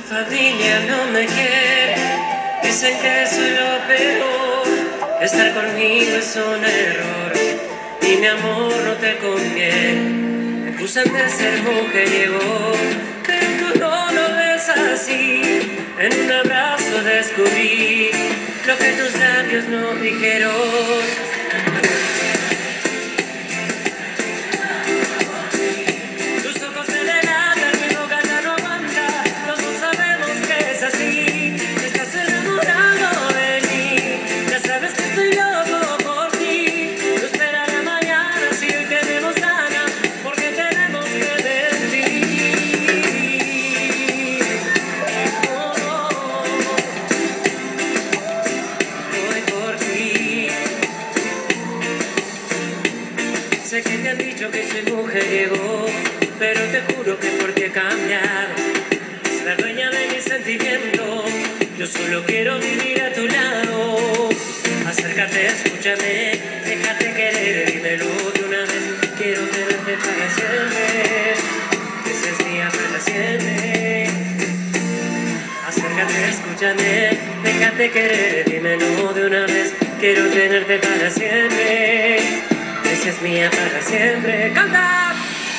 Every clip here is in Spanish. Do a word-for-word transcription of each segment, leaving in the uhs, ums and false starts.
familia no me quiere, dicen que soy lo peor, que estar conmigo es un error y mi amor no te conviene. Me acusan de ser mujeriego, pero tú no lo ves así. En un abrazo descubrí lo que tus labios no dijeron. Sé que te han dicho que soy mujeriego, pero te juro que por ti he cambiado. Es la dueña de mis sentimientos, yo solo quiero vivir a tu lado. Acércate, escúchame, déjate querer, dímelo de una vez. Quiero tenerte para siempre, que seas mía para siempre. Acércate, escúchame, déjate querer, dímelo de una vez. Quiero tenerte para siempre, es mía para siempre. ¡Canta!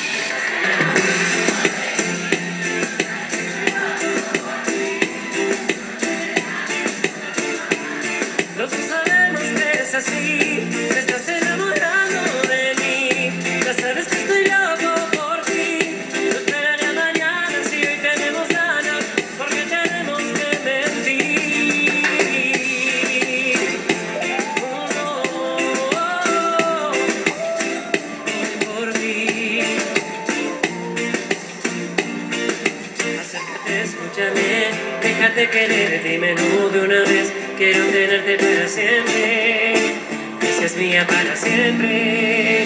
Los dos sabemos que es así, te estás enamorando de mí. Ya sabes que estoy loco por ti. No esperaré mañana si hoy tenemos ganas, porque tenemos que mentir. Escúchame, déjate querer, dímelo de una vez. Quiero tenerte para siempre, que seas mía para siempre.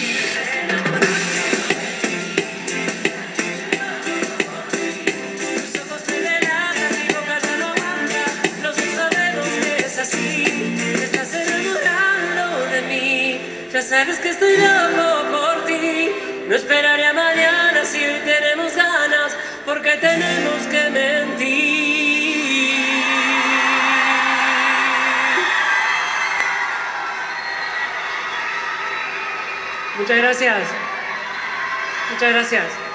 Tus ojos te delatan, mi boca ya no aguanta. Los dos sabemos que es así, te estás enamorando de mí. Ya sabes que estoy loco por ti. No esperaré a mañana si hoy tenemos ganas, porque tenemos que mentir. Muchas gracias. Muchas gracias.